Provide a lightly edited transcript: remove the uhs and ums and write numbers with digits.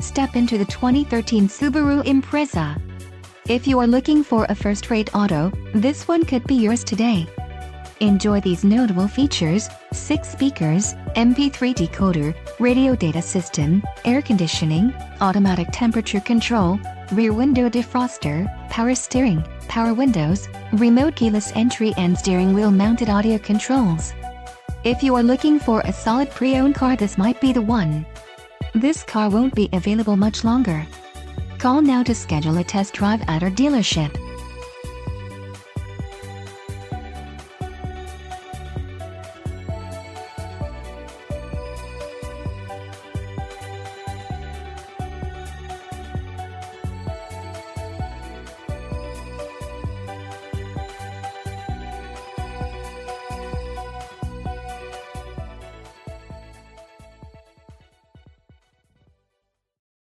step into the 2013 Subaru Impreza. If you are looking for a first-rate auto, this one could be yours today. Enjoy these notable features: 6 speakers, MP3 decoder, radio data system, air conditioning, automatic temperature control, rear window defroster, power steering, power windows, remote keyless entry and steering wheel mounted audio controls. If you are looking for a solid pre-owned car, this might be the one. This car won't be available much longer. Call now to schedule a test drive at our dealership.